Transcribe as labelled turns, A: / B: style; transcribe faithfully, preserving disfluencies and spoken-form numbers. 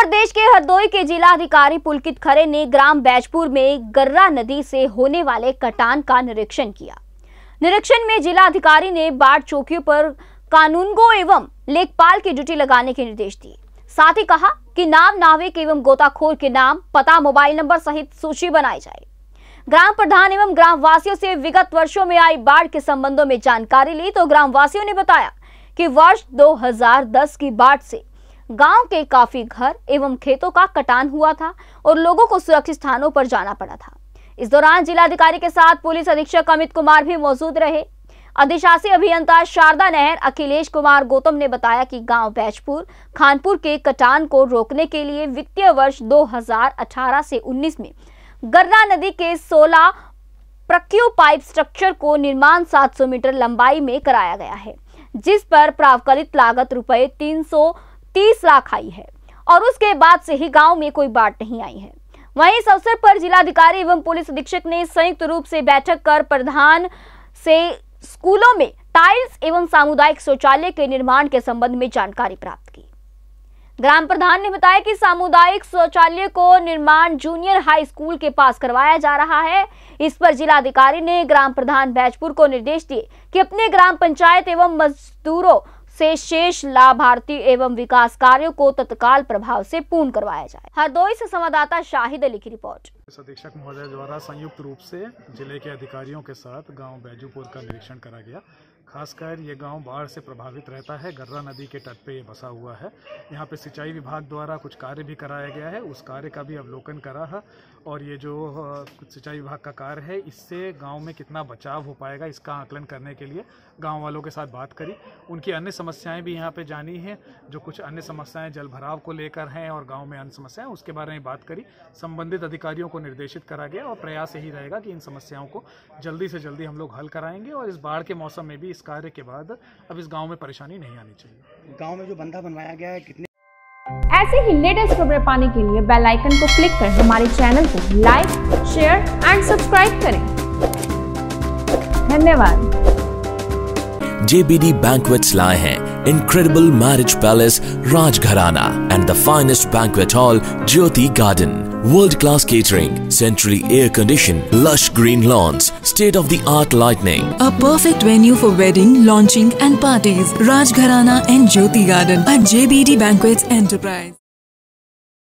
A: प्रदेश के हरदोई के जिलाधिकारी पुलकित खरे ने ग्राम बैजपुर में गर्रा नदी से होने वाले कटान का निरीक्षण किया। निरीक्षण में जिलाधिकारी ने बाढ़ चौकियों पर कानूनगो एवं लेखपाल की ड्यूटी लगाने के निर्देश दिए। साथ ही कहा कि नाव नाविक एवं गोताखोर के नाम, पता, मोबाइल नंबर सहित सूची बनाई जाए। ग्राम प्रधान एवं ग्राम वासियों से विगत वर्षों में आई बाढ़ के संबंधों में जानकारी ली तो ग्राम वासियों ने बताया कि वर्ष दो हज़ार दस की बाढ़ से गांव के काफी घर एवं खेतों का कटान हुआ था और लोगों को सुरक्षित स्थानों पर जाना पड़ा था। इस दौरान जिलाधिकारी के साथ पुलिस अधीक्षक अमित कुमार भी मौजूद रहे। अधिशासी अभियंता शारदा नहर अखिलेश कुमार गौतम ने बताया कि गांव बैजपुर खानपुर के कटान को रोकने के लिए वित्तीय वर्ष दो हज़ार अठारह से उन्नीस में गर्रा नदी के सोलह प्रक्यू पाइप स्ट्रक्चर को निर्माण सात सौ मीटर लंबाई में कराया गया है, जिस पर प्रावकलित लागत रुपए तीन सौ तीस लाख आई है और उसके बाद से ही गांव में कोई बाढ़ नहीं आई है। वहीं इस अवसर पर जिलाधिकारी एवं पुलिस अधीक्षक ने संयुक्त रूप से बैठक कर प्रधान से स्कूलों में टाइल्स एवं सामुदायिक शौचालय के निर्माण के संबंध में जानकारी प्राप्त की। ग्राम प्रधान ने बताया कि सामुदायिक शौचालय को निर्माण जूनियर हाई स्कूल के पास करवाया जा रहा है। इस पर जिलाधिकारी ने ग्राम प्रधान बैजपुर को निर्देश दिए कि अपने ग्राम पंचायत एवं मजदूरों से शेष लाभार्थी एवं विकास कार्यों को तत्काल प्रभाव से पूर्ण करवाया जाए। हरदोई से संवाददाता शाहिद अली की रिपोर्ट।
B: अधीक्षक महोदय द्वारा संयुक्त रूप से जिले के अधिकारियों के साथ गांव बैजूपुर का निरीक्षण करा गया। खासकर ये गांव बाढ़ से प्रभावित रहता है। गर्रा नदी के तट पे ये बसा हुआ है। यहाँ पे सिंचाई विभाग द्वारा कुछ कार्य भी कराया गया है, उस कार्य का भी अवलोकन करा है और ये जो सिंचाई विभाग का कार्य है, इससे गांव में कितना बचाव हो पाएगा इसका आकलन करने के लिए गांव वालों के साथ बात करी। उनकी अन्य समस्याएं भी यहाँ पे जानी है, जो कुछ अन्य समस्याएं जल भराव को लेकर हैं और गाँव में अन्य समस्याएं, उसके बारे में बात करी। संबंधित अधिकारियों को निर्देशित करा गया और प्रयास यही रहेगा कि इन समस्याओं को जल्दी से जल्दी हम लोग हल कराएंगे और इस बाढ़ के मौसम में भी इस कार्य के बाद अब इस गांव में परेशानी नहीं आनी चाहिए।
C: गांव में जो बंधा बनवाया गया है कितने
D: ऐसे ही लेटेस्ट खबरें पाने के लिए बेल आइकन को क्लिक कर हमारे चैनल को लाइक, शेयर एंड सब्सक्राइब करें। धन्यवाद।
E: J B D Banquets लाए हैं Incredible Marriage Palace Rajgharana and the finest banquet hall Jyoti Garden. World-class catering, centrally air-conditioned, lush green lawns, state-of-the-art lighting.
F: A perfect venue for wedding, launching and parties. Rajgharana and Jyoti Garden at J B D Banquets Enterprise.